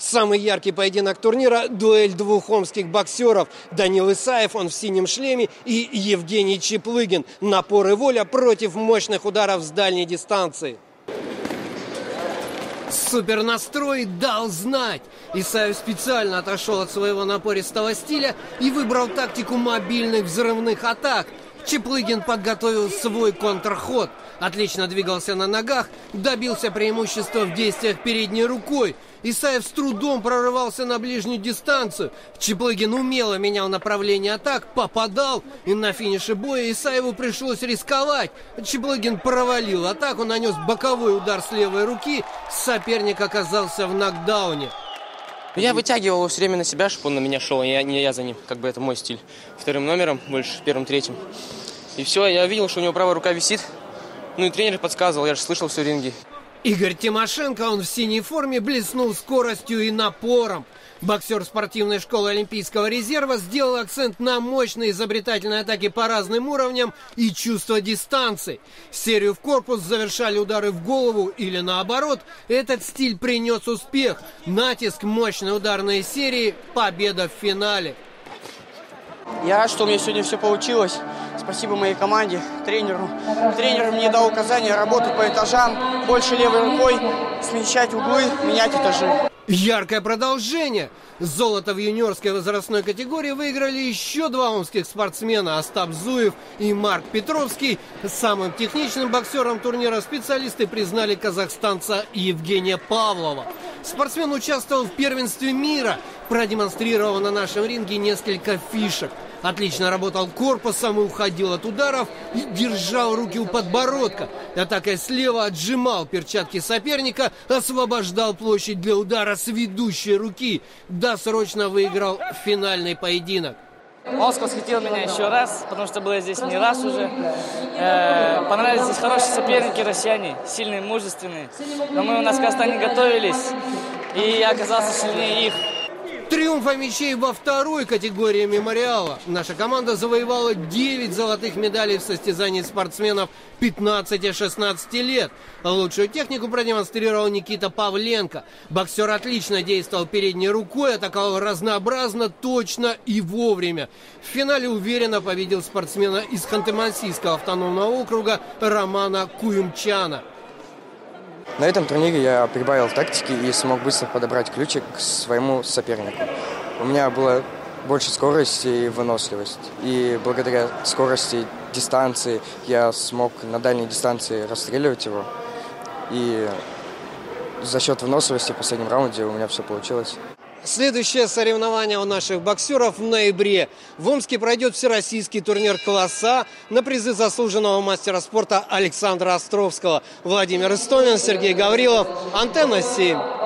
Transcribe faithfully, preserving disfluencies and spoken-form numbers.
Самый яркий поединок турнира – дуэль двух омских боксеров. Данил Исаев, он в синем шлеме, и Евгений Чаплыгин. Напор и воля против мощных ударов с дальней дистанции. Супернастрой дал знать. Исаев специально отошел от своего напористого стиля и выбрал тактику мобильных взрывных атак. Чаплыгин подготовил свой контрход. Отлично двигался на ногах, добился преимущества в действиях передней рукой. Исаев с трудом прорывался на ближнюю дистанцию. Чаплыгин умело менял направление атак, попадал, и на финише боя Исаеву пришлось рисковать. Чаплыгин провалил атаку, нанес боковой удар с левой руки. Соперник оказался в нокдауне. Я вытягивал его все время на себя, чтобы он на меня шел, а я, не я за ним. Как бы это мой стиль. Вторым номером, больше первым, третьим. И все, я видел, что у него правая рука висит. Ну и тренер подсказывал, я же слышал все в ринге. Игорь Тимошенко, он в синей форме, блеснул скоростью и напором. Боксер спортивной школы Олимпийского резерва сделал акцент на мощные изобретательные атаки по разным уровням и чувство дистанции. Серию в корпус завершали удары в голову или наоборот. Этот стиль принес успех. Натиск, мощные ударные серии, победа в финале. Я рад, что у меня сегодня все получилось. Спасибо моей команде, тренеру. Тренер мне дал указание работать по этажам, больше левой рукой, смещать углы, менять этажи. Яркое продолжение. Золото в юниорской возрастной категории выиграли еще два омских спортсмена: Остап Зуев и Марк Петровский. Самым техничным боксером турнира специалисты признали казахстанца Евгения Павлова. Спортсмен участвовал в первенстве мира, продемонстрировал на нашем ринге несколько фишек. Отлично работал корпусом и уходил от ударов, и держал руки у подбородка. Атакой слева отжимал перчатки соперника, освобождал площадь для удара с ведущей руки. Досрочно выиграл финальный поединок. Омск восхитил меня еще раз, потому что был здесь не раз уже. Э, понравились здесь хорошие соперники, россияне, сильные, мужественные. Но мы у нас в Казахстане готовились, и я оказался сильнее их. Триумфа мячей во второй категории мемориала. Наша команда завоевала девять золотых медалей в состязании спортсменов пятнадцати-шестнадцати лет. Лучшую технику продемонстрировал Никита Павленко. Боксер отлично действовал передней рукой, атаковал разнообразно, точно и вовремя. В финале уверенно победил спортсмена из Ханты-Мансийского автономного округа Романа Куюмчана. На этом турнире я прибавил тактики и смог быстро подобрать ключик к своему сопернику. У меня была больше скорости и выносливость. И благодаря скорости, дистанции я смог на дальней дистанции расстреливать его. И за счет выносливости в последнем раунде у меня все получилось. Следующее соревнование у наших боксеров в ноябре. В Омске пройдет всероссийский турнир класса на призы заслуженного мастера спорта Александра Островского. Владимир Истомин, Сергей Гаврилов, Антенна семь.